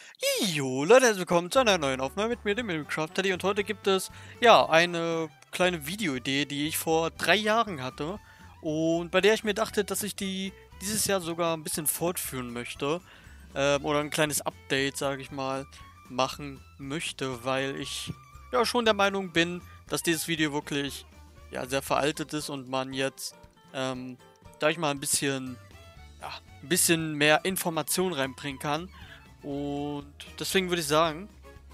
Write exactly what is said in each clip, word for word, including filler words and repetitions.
Jo, Leute, herzlich willkommen zu einer neuen Aufnahme mit mir, dem Minecraft Teddy. Und heute gibt es, ja, eine kleine Videoidee, die ich vor drei Jahren hatte. Und bei der ich mir dachte, dass ich die dieses Jahr sogar ein bisschen fortführen möchte. Ähm, oder ein kleines Update, sage ich mal, machen möchte, weil ich, ja, schon der Meinung bin, dass dieses Video wirklich, ja, sehr veraltet ist und man jetzt, ähm, sag ich mal, ein bisschen, ja, ein bisschen mehr Information reinbringen kann. Und deswegen würde ich sagen,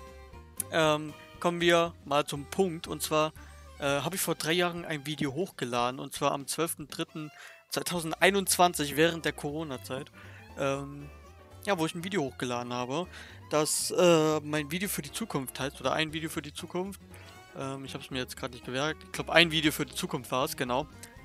ähm, kommen wir mal zum Punkt. Und zwar äh, habe ich vor drei Jahren ein Video hochgeladen. Und zwar am zwölften dritten zweitausendeinundzwanzig während der Corona-Zeit. Ähm, ja, wo ich ein Video hochgeladen habe. Das äh, mein Video für die Zukunft heißt. Oder ein Video für die Zukunft. Ähm, ich habe es mir jetzt gerade nicht gemerkt. Ich glaube, ein Video für die Zukunft war es, genau.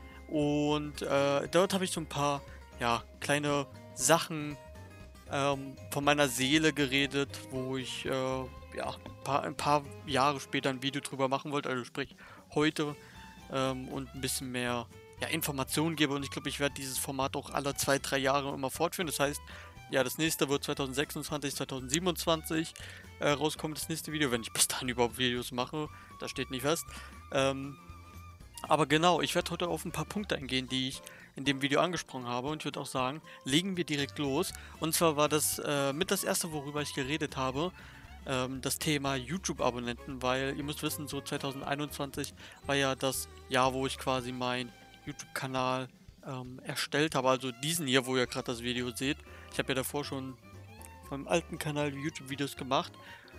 Und äh, dort habe ich so ein paar, ja, kleine Sachen ähm, von meiner Seele geredet, wo ich äh, ja, ein paar, ein paar Jahre später ein Video drüber machen wollte, also sprich heute, ähm, und ein bisschen mehr, ja, Informationen gebe. Und ich glaube, ich werde dieses Format auch alle zwei, drei Jahre immer fortführen. Das heißt, ja, das nächste wird zweitausendsechsundzwanzig, zweitausendsiebenundzwanzig äh, rauskommen, das nächste Video, wenn ich bis dahin überhaupt Videos mache. Das steht nicht fest. Ähm, aber genau, ich werde heute auf ein paar Punkte eingehen, die ich in dem Video angesprochen habe. Und ich würde auch sagen, legen wir direkt los. Und zwar war das äh, mit das erste, worüber ich geredet habe, ähm, das Thema YouTube-Abonnenten. Weil ihr müsst wissen, so zweitausendeinundzwanzig war ja das Jahr, wo ich quasi meinen YouTube-Kanal ähm, erstellt habe. Also diesen hier, wo ihr gerade das Video seht. Ich habe ja davor schon von meinem alten Kanal YouTube-Videos gemacht.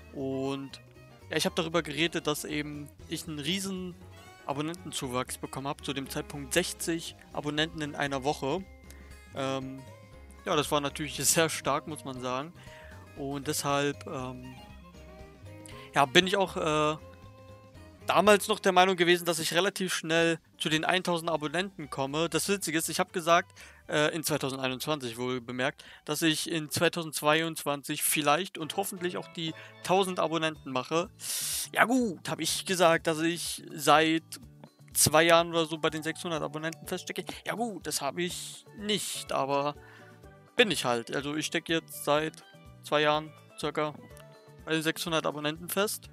Und ja, ich habe darüber geredet, dass eben ich einen riesen Abonnentenzuwachs bekommen habe. Zu dem Zeitpunkt sechzig Abonnenten in einer Woche. Ähm, ja, das war natürlich sehr stark, muss man sagen. Und deshalb ähm, ja, bin ich auch äh, damals noch der Meinung gewesen, dass ich relativ schnell zu den tausend Abonnenten komme. Das Witzige ist, ich habe gesagt, äh, in zweitausendeinundzwanzig wohl bemerkt, dass ich in zweitausendzweiundzwanzig vielleicht und hoffentlich auch die tausend Abonnenten mache. Ja gut, habe ich gesagt, dass ich seit zwei Jahren oder so bei den sechshundert Abonnenten feststecke. Ja gut, das habe ich nicht, aber bin ich halt. Also ich stecke jetzt seit zwei Jahren circa bei den sechshundert Abonnenten fest.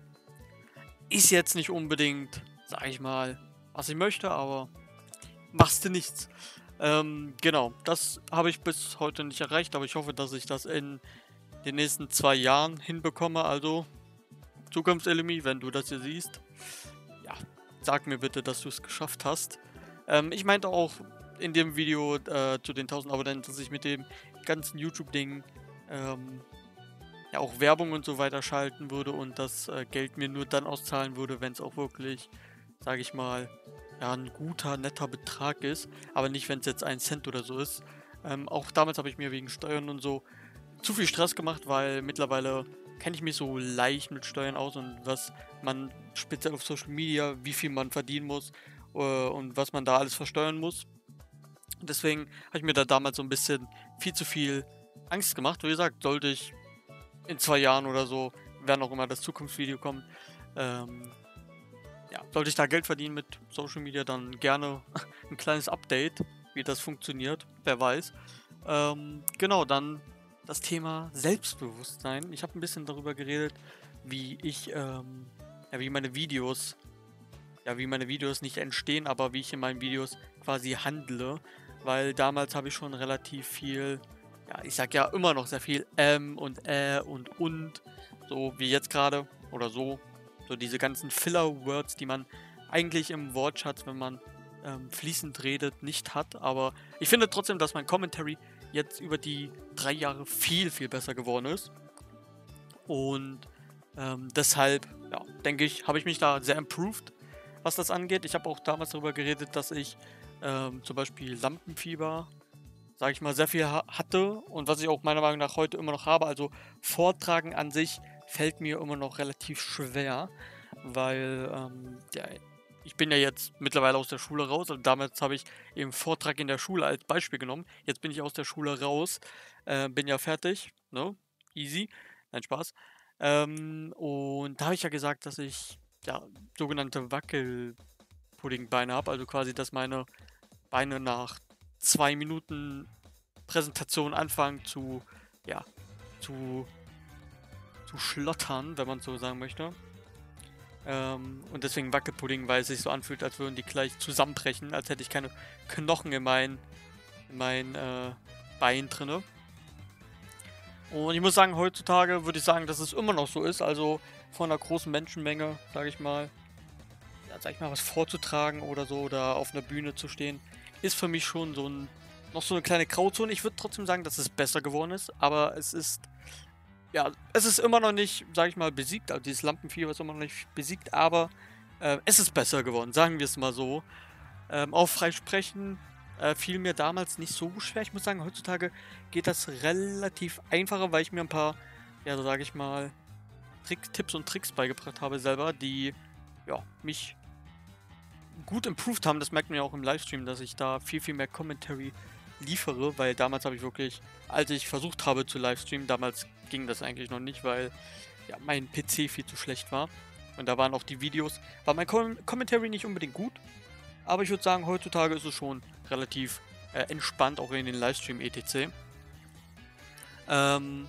Ist jetzt nicht unbedingt, sag ich mal, was ich möchte, aber machst du nichts. Ähm, genau, das habe ich bis heute nicht erreicht, aber ich hoffe, dass ich das in den nächsten zwei Jahren hinbekomme. Also, Zukunftselemi, wenn du das hier siehst, ja, sag mir bitte, dass du es geschafft hast. Ähm, ich meinte auch in dem Video äh, zu den tausend Abonnenten, dass ich mit dem ganzen YouTube-Ding ähm, ja auch Werbung und so weiter schalten würde und das äh, Geld mir nur dann auszahlen würde, wenn es auch wirklich, sage ich mal, ja, ein guter, netter Betrag ist, aber nicht, wenn es jetzt ein Cent oder so ist. Ähm, auch damals habe ich mir wegen Steuern und so zu viel Stress gemacht, weil mittlerweile kenne ich mich so leicht mit Steuern aus und was man speziell auf Social Media, wie viel man verdienen muss äh, und was man da alles versteuern muss. Deswegen habe ich mir da damals so ein bisschen viel zu viel Angst gemacht. Wie gesagt, sollte ich in zwei Jahren oder so, wenn auch immer das Zukunftsvideo kommt, ähm, ja, sollte ich da Geld verdienen mit Social Media, dann gerne ein kleines Update, wie das funktioniert, wer weiß. Ähm, genau, dann das Thema Selbstbewusstsein. Ich habe ein bisschen darüber geredet, wie ich, ähm, ja, wie meine Videos, ja, wie meine Videos nicht entstehen, aber wie ich in meinen Videos quasi handle, weil damals habe ich schon relativ viel, ja, ich sag ja immer noch sehr viel ähm und äh und und, so wie jetzt gerade oder so, so diese ganzen Filler-Words, die man eigentlich im Wortschatz, wenn man ähm, fließend redet, nicht hat, aber ich finde trotzdem, dass mein Commentary jetzt über die drei Jahre viel, viel besser geworden ist und ähm, deshalb, ja, denke ich, habe ich mich da sehr improved, was das angeht. Ich habe auch damals darüber geredet, dass ich ähm, zum Beispiel Lampenfieber, sage ich mal, sehr viel ha hatte und was ich auch meiner Meinung nach heute immer noch habe. Also Vortragen an sich fällt mir immer noch relativ schwer, weil ähm, ja, ich bin ja jetzt mittlerweile aus der Schule raus. Also damals habe ich eben Vortrag in der Schule als Beispiel genommen. Jetzt bin ich aus der Schule raus, äh, bin ja fertig, ne? Easy, nein, Spaß. Ähm, und da habe ich ja gesagt, dass ich ja sogenannte Wackelpuddingbeine habe, also quasi, dass meine Beine nach zwei Minuten Präsentation anfangen zu, ja, zu zu schlottern, wenn man so sagen möchte. Ähm, und deswegen Wackelpudding, weil es sich so anfühlt, als würden die gleich zusammenbrechen, als hätte ich keine Knochen in mein, in mein äh, Bein drinne. Und ich muss sagen, heutzutage würde ich sagen, dass es immer noch so ist, also von einer großen Menschenmenge, sage ich mal, ja, sag ich mal, was vorzutragen oder so, oder auf einer Bühne zu stehen, ist für mich schon so ein, noch so eine kleine Grauzone. Ich würde trotzdem sagen, dass es besser geworden ist, aber es ist, ja, es ist immer noch nicht, sage ich mal, besiegt, also dieses Lampenfieber ist immer noch nicht besiegt, aber äh, es ist besser geworden, sagen wir es mal so. Ähm, auch Freisprechen äh, fiel mir damals nicht so schwer. Ich muss sagen, heutzutage geht das relativ einfacher, weil ich mir ein paar, ja, so sage ich mal, Trick, Tipps und Tricks beigebracht habe selber, die, ja, mich gut improved haben. Das merkt man ja auch im Livestream, dass ich da viel, viel mehr Commentary liefere, weil damals habe ich wirklich, als ich versucht habe zu livestreamen, damals ging das eigentlich noch nicht, weil ja, mein P C viel zu schlecht war. Und da waren auch die Videos, war mein Com Commentary nicht unbedingt gut, aber ich würde sagen, heutzutage ist es schon relativ äh, entspannt, auch in den Livestream et cetera. Ähm,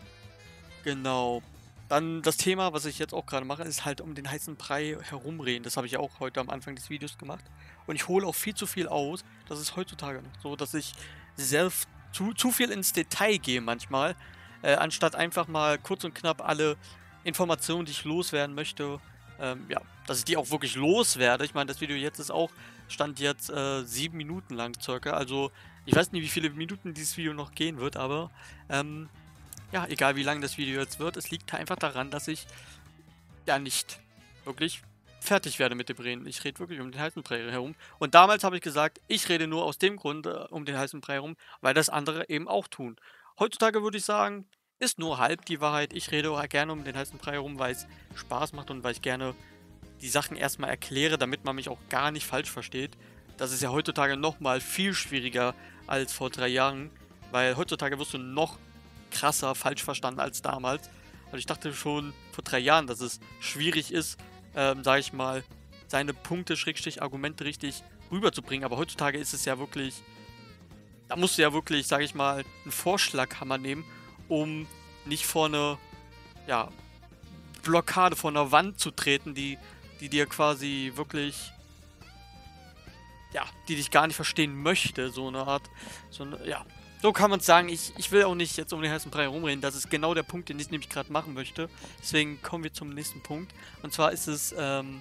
genau. Dann das Thema, was ich jetzt auch gerade mache, ist halt um den heißen Brei herumreden. Das habe ich auch heute am Anfang des Videos gemacht. Und ich hole auch viel zu viel aus. Das ist heutzutage noch so, dass ich selbst zu, zu viel ins Detail gehe manchmal. Äh, anstatt einfach mal kurz und knapp alle Informationen, die ich loswerden möchte, ähm, ja, dass ich die auch wirklich loswerde. Ich meine, das Video jetzt ist auch, stand jetzt äh, sieben Minuten lang circa. Also ich weiß nicht, wie viele Minuten dieses Video noch gehen wird, aber ähm, ja, egal wie lang das Video jetzt wird, es liegt einfach daran, dass ich ja nicht wirklich fertig werde mit dem Reden. Ich rede wirklich um den heißen Brei herum. Und damals habe ich gesagt, ich rede nur aus dem Grund äh, um den heißen Brei herum, weil das andere eben auch tun. Heutzutage würde ich sagen, ist nur halb die Wahrheit. Ich rede auch gerne um den heißen Brei herum, weil es Spaß macht und weil ich gerne die Sachen erstmal erkläre, damit man mich auch gar nicht falsch versteht. Das ist ja heutzutage nochmal viel schwieriger als vor drei Jahren, weil heutzutage wirst du noch krasser falsch verstanden als damals. Also ich dachte schon vor drei Jahren, dass es schwierig ist, ähm, sage ich mal, seine Punkte, Schrägstrich, Argumente richtig rüberzubringen. Aber heutzutage ist es ja wirklich, da musst du ja wirklich, sage ich mal, einen Vorschlaghammer nehmen, um nicht vor eine, ja, Blockade, vor einer Wand zu treten, die, die dir quasi wirklich, ja, die dich gar nicht verstehen möchte, so eine Art, so eine, ja, so kann man es sagen. Ich, ich will auch nicht jetzt um den heißen Brei herumreden. Das ist genau der Punkt, den ich nämlich gerade machen möchte. Deswegen kommen wir zum nächsten Punkt. Und zwar ist es, ähm,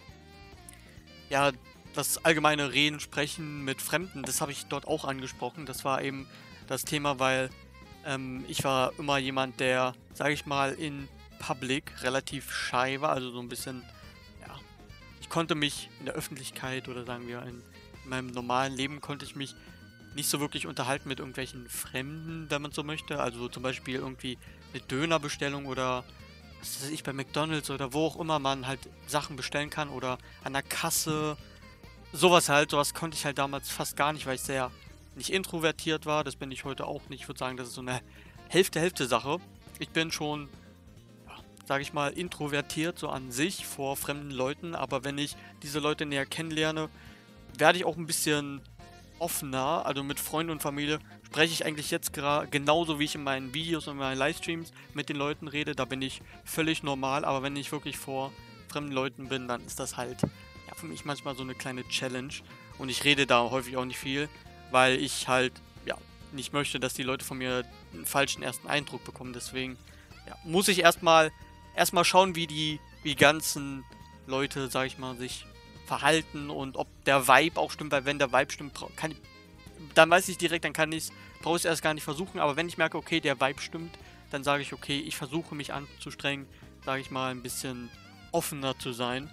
ja, das allgemeine Reden, Sprechen mit Fremden. Das habe ich dort auch angesprochen. Das war eben das Thema, weil ähm, ich war immer jemand, der, sage ich mal, in Public relativ shy war. Also so ein bisschen, ja, ich konnte mich in der Öffentlichkeit oder sagen wir in, in meinem normalen Leben konnte ich mich nicht so wirklich unterhalten mit irgendwelchen Fremden, wenn man so möchte. Also zum Beispiel irgendwie eine Dönerbestellung oder was weiß ich, bei McDonald's oder wo auch immer man halt Sachen bestellen kann oder an der Kasse. Sowas halt, sowas konnte ich halt damals fast gar nicht, weil ich sehr nicht introvertiert war. Das bin ich heute auch nicht. Ich würde sagen, das ist so eine Hälfte-Hälfte-Sache. Ich bin schon, ja, sage ich mal, introvertiert so an sich vor fremden Leuten, aber wenn ich diese Leute näher kennenlerne, werde ich auch ein bisschen offener, also mit Freunden und Familie spreche ich eigentlich jetzt gerade genauso, wie ich in meinen Videos und meinen Livestreams mit den Leuten rede. Da bin ich völlig normal, aber wenn ich wirklich vor fremden Leuten bin, dann ist das halt ja, für mich manchmal so eine kleine Challenge. Und ich rede da häufig auch nicht viel, weil ich halt ja nicht möchte, dass die Leute von mir einen falschen ersten Eindruck bekommen. Deswegen ja, muss ich erstmal erstmal schauen, wie die, wie die ganzen Leute, sag ich mal, sich verhalten und ob der Vibe auch stimmt, weil wenn der Vibe stimmt, kann ich, dann weiß ich direkt, dann kann ich es, brauche ich es erst gar nicht versuchen, aber wenn ich merke, okay, der Vibe stimmt, dann sage ich, okay, ich versuche mich anzustrengen, sage ich mal, ein bisschen offener zu sein.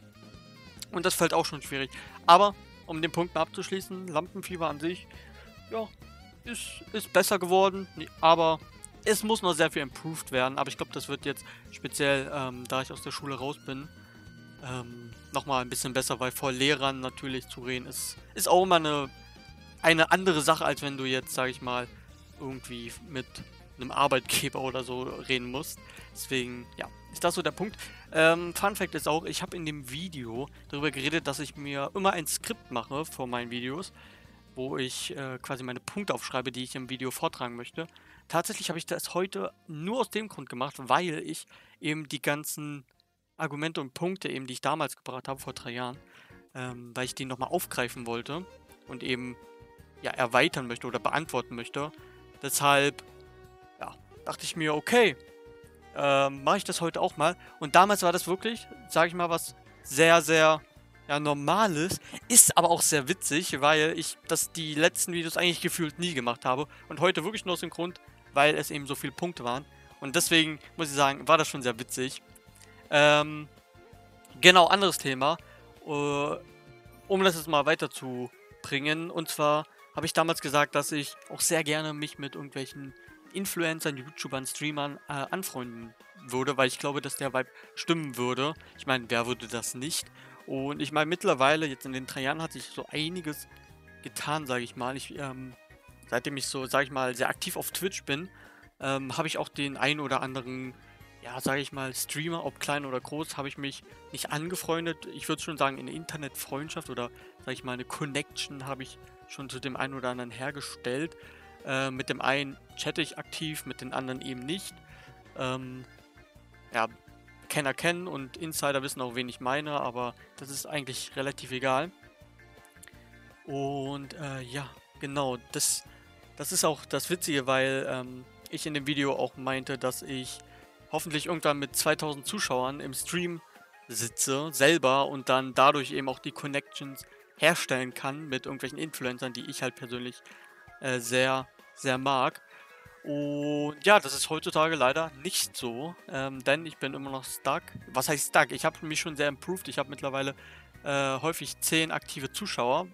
Und das fällt auch schon schwierig. Aber, um den Punkt mal abzuschließen, Lampenfieber an sich, ja, ist, ist besser geworden, aber es muss noch sehr viel improved werden, aber ich glaube, das wird jetzt speziell, ähm, da ich aus der Schule raus bin, Ähm, nochmal ein bisschen besser, weil vor Lehrern natürlich zu reden ist, ist auch immer eine, eine andere Sache, als wenn du jetzt, sage ich mal, irgendwie mit einem Arbeitgeber oder so reden musst. Deswegen, ja, ist das so der Punkt. Ähm, Fun Fact ist auch, ich habe in dem Video darüber geredet, dass ich mir immer ein Skript mache vor meinen Videos, wo ich äh, quasi meine Punkte aufschreibe, die ich im Video vortragen möchte. tatsächlich habe ich das heute nur aus dem Grund gemacht, weil ich eben die ganzen Argumente und Punkte eben, die ich damals gebracht habe, vor drei Jahren, ähm, weil ich die nochmal aufgreifen wollte und eben, ja, erweitern möchte oder beantworten möchte. Deshalb, ja, dachte ich mir, okay, ähm, mache ich das heute auch mal. Und damals war das wirklich, sage ich mal, was sehr, sehr, ja, Normales. Ist aber auch sehr witzig, weil ich das die letzten Videos eigentlich gefühlt nie gemacht habe. Und heute wirklich nur aus dem Grund, weil es eben so viele Punkte waren. Und deswegen, muss ich sagen, war das schon sehr witzig. Ähm, genau, anderes Thema. Äh, um das jetzt mal weiterzubringen. Und zwar habe ich damals gesagt, dass ich auch sehr gerne mich mit irgendwelchen Influencern, YouTubern, Streamern äh, anfreunden würde, weil ich glaube, dass der Vibe stimmen würde. Ich meine, wer würde das nicht? Und ich meine, mittlerweile, jetzt in den drei Jahren, hat sich so einiges getan, sage ich mal. Ich, ähm, seitdem ich so, sage ich mal, sehr aktiv auf Twitch bin, ähm, habe ich auch den ein oder anderen, ja, sage ich mal, Streamer, ob klein oder groß, habe ich mich nicht angefreundet. Ich würde schon sagen, eine Internetfreundschaft oder, sage ich mal, eine Connection habe ich schon zu dem einen oder anderen hergestellt. Äh, mit dem einen chatte ich aktiv, mit den anderen eben nicht. Ähm, ja, Kenner kennen und Insider wissen auch, wen ich meine, aber das ist eigentlich relativ egal. Und äh, ja, genau, das, das ist auch das Witzige, weil ähm, ich in dem Video auch meinte, dass ich hoffentlich irgendwann mit zweitausend Zuschauern im Stream sitze, selber, und dann dadurch eben auch die Connections herstellen kann mit irgendwelchen Influencern, die ich halt persönlich äh, sehr, sehr mag. Und ja, das ist heutzutage leider nicht so, ähm, denn ich bin immer noch stuck. Was heißt stuck? Ich habe mich schon sehr improved. Ich habe mittlerweile äh, häufig zehn aktive Zuschauer.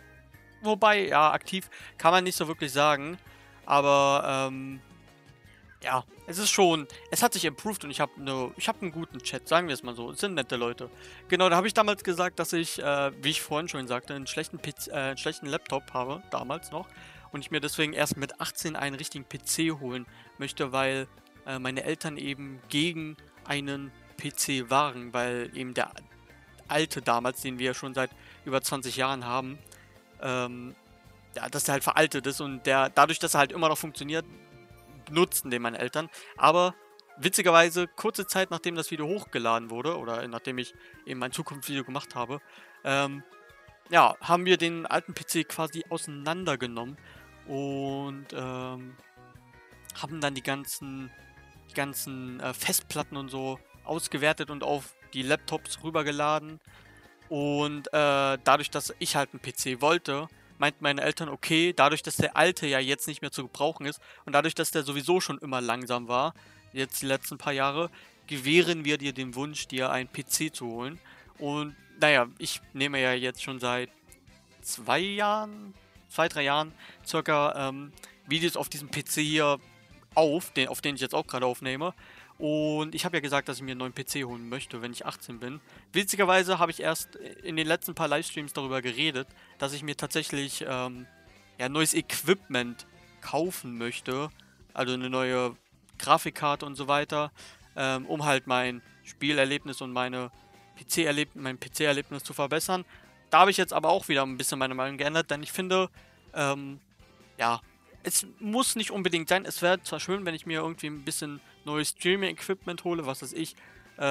Wobei, ja, aktiv kann man nicht so wirklich sagen. Aber, ähm, ja, es ist schon, es hat sich improved und ich habe ne, ich habe einen guten Chat, sagen wir es mal so. Es sind nette Leute. Genau, da habe ich damals gesagt, dass ich, äh, wie ich vorhin schon sagte, einen schlechten, P C, äh, einen schlechten Laptop habe, damals noch. Und ich mir deswegen erst mit achtzehn einen richtigen P C holen möchte, weil äh, meine Eltern eben gegen einen P C waren, weil eben der alte damals, den wir ja schon seit über zwanzig Jahren haben, ähm, ja, dass der halt veraltet ist und der, dadurch, dass er halt immer noch funktioniert, nutzen den meine Eltern. Aber witzigerweise, kurze Zeit nachdem das Video hochgeladen wurde, oder nachdem ich eben mein Zukunftsvideo gemacht habe, ähm, ja, haben wir den alten P C quasi auseinandergenommen und ähm, haben dann die ganzen, die ganzen äh, Festplatten und so ausgewertet und auf die Laptops rübergeladen. Und äh, dadurch, dass ich halt einen P C wollte, meinten meine Eltern, okay, dadurch, dass der alte ja jetzt nicht mehr zu gebrauchen ist und dadurch, dass der sowieso schon immer langsam war, jetzt die letzten paar Jahre, gewähren wir dir den Wunsch, dir einen P C zu holen. Und naja, ich nehme ja jetzt schon seit zwei Jahren, zwei, drei Jahren circa ähm, Videos auf diesem P C hier auf, den, auf den ich jetzt auch gerade aufnehme. Und ich habe ja gesagt, dass ich mir einen neuen P C holen möchte, wenn ich achtzehn bin. Witzigerweise habe ich erst in den letzten paar Livestreams darüber geredet, dass ich mir tatsächlich ähm, ja, neues Equipment kaufen möchte. Also eine neue Grafikkarte und so weiter, ähm, um halt mein Spielerlebnis und meine P C-Erleb mein P C-Erlebnis zu verbessern. Da habe ich jetzt aber auch wieder ein bisschen meine Meinung geändert, denn ich finde, ähm, ja, es muss nicht unbedingt sein. Es wäre zwar schön, wenn ich mir irgendwie ein bisschen neues Streaming-Equipment hole, was weiß ich,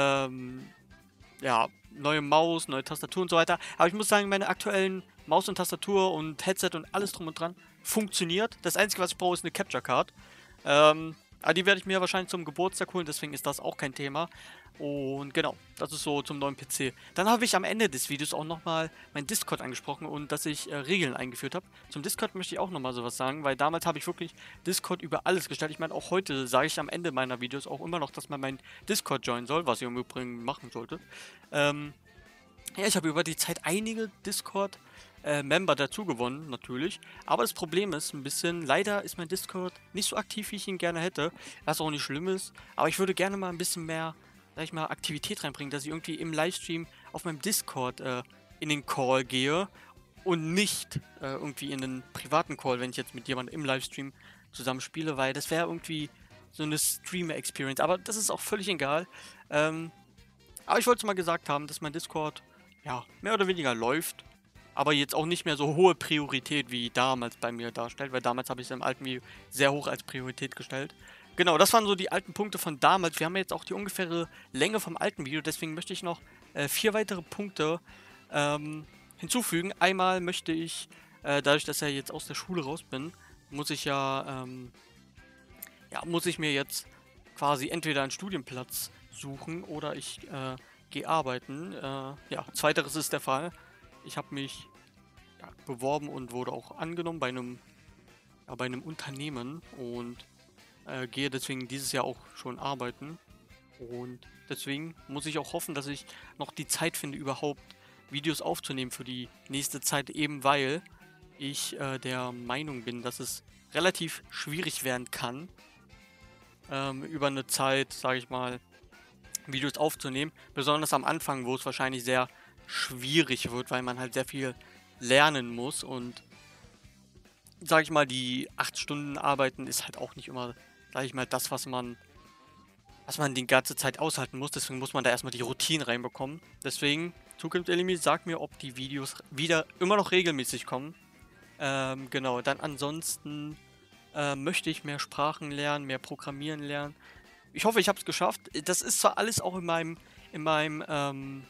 ähm, ja, neue Maus, neue Tastatur und so weiter. Aber ich muss sagen, meine aktuellen Maus und Tastatur und Headset und alles drum und dran funktioniert. Das Einzige, was ich brauche, ist eine Capture Card. Ähm, aber die werde ich mir wahrscheinlich zum Geburtstag holen, deswegen ist das auch kein Thema. Und genau, das ist so zum neuen P C. Dann habe ich am Ende des Videos auch nochmal mein Discord angesprochen und dass ich äh, Regeln eingeführt habe. Zum Discord möchte ich auch nochmal sowas sagen, weil damals habe ich wirklich Discord über alles gestellt. Ich meine, auch heute sage ich am Ende meiner Videos auch immer noch, dass man mein Discord joinen soll, was ihr im Übrigen machen solltet. Ähm, ja, ich habe über die Zeit einige Discord äh, Member dazu gewonnen, natürlich. Aber das Problem ist ein bisschen, leider ist mein Discord nicht so aktiv, wie ich ihn gerne hätte. Was auch nicht schlimm ist. Aber ich würde gerne mal ein bisschen mehr, sag ich mal, Aktivität reinbringen, dass ich irgendwie im Livestream auf meinem Discord äh, in den Call gehe und nicht äh, irgendwie in den privaten Call, wenn ich jetzt mit jemandem im Livestream zusammen spiele, weil das wäre irgendwie so eine Streamer-Experience. Aber das ist auch völlig egal. Ähm, aber ich wollte mal gesagt haben, dass mein Discord ja mehr oder weniger läuft. aber jetzt auch nicht mehr so hohe Priorität wie damals bei mir darstellt, weil damals habe ich es im alten Video sehr hoch als Priorität gestellt. Genau, das waren so die alten Punkte von damals. Wir haben jetzt auch die ungefähre Länge vom alten Video, deswegen möchte ich noch äh, vier weitere Punkte ähm, hinzufügen. Einmal möchte ich, äh, dadurch, dass ich jetzt aus der Schule raus bin, muss ich ja, ähm, ja, muss ich mir jetzt quasi entweder einen Studienplatz suchen oder ich äh, gehe arbeiten. Äh, ja, zweiteres ist der Fall. Ich habe mich ja, beworben und wurde auch angenommen bei einem, ja, bei einem Unternehmen und äh, gehe deswegen dieses Jahr auch schon arbeiten. Und deswegen muss ich auch hoffen, dass ich noch die Zeit finde, überhaupt Videos aufzunehmen für die nächste Zeit, eben weil ich äh, der Meinung bin, dass es relativ schwierig werden kann, ähm, über eine Zeit, sage ich mal, Videos aufzunehmen. Besonders am Anfang, wo es wahrscheinlich sehr schwierig wird, weil man halt sehr viel lernen muss und, sage ich mal, die acht Stunden arbeiten ist halt auch nicht immer, sage ich mal, das, was man was man die ganze Zeit aushalten muss. Deswegen muss man da erstmal die Routine reinbekommen. Deswegen, Zukunft Elimi, sag mir, ob die Videos wieder immer noch regelmäßig kommen. Ähm, genau, dann ansonsten äh, möchte ich mehr Sprachen lernen, mehr Programmieren lernen. Ich hoffe, ich habe es geschafft. Das ist zwar alles auch in meinem, in meinem, ähm,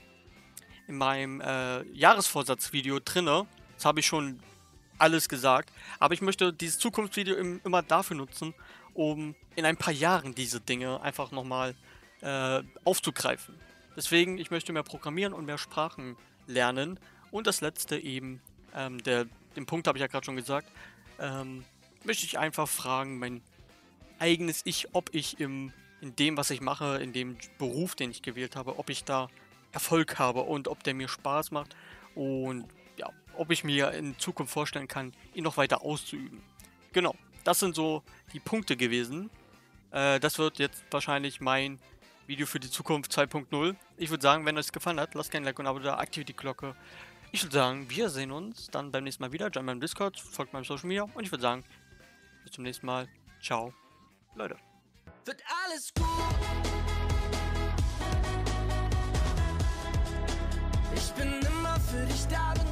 in meinem äh, Jahresvorsatzvideo drinne. Das habe ich schon alles gesagt. Aber ich möchte dieses Zukunftsvideo im, immer dafür nutzen, um in ein paar Jahren diese Dinge einfach nochmal äh, aufzugreifen. Deswegen, ich möchte mehr programmieren und mehr Sprachen lernen. Und das letzte eben, ähm, der, den Punkt habe ich ja gerade schon gesagt, ähm, möchte ich einfach fragen, mein eigenes Ich, ob ich im, in dem, was ich mache, in dem Beruf, den ich gewählt habe, ob ich da Erfolg habe und ob der mir Spaß macht und ja, ob ich mir in Zukunft vorstellen kann, ihn noch weiter auszuüben. Genau, das sind so die Punkte gewesen. Äh, das wird jetzt wahrscheinlich mein Video für die Zukunft zwei punkt null. Ich würde sagen, wenn euch es gefallen hat, lasst gerne ein Like und ein Abo da, aktiviert die Glocke. Ich würde sagen, wir sehen uns dann beim nächsten Mal wieder. Join meinem Discord, folgt meinem Social Media und ich würde sagen, bis zum nächsten Mal. Ciao, Leute. Wird alles gut. Ich bin immer für dich da.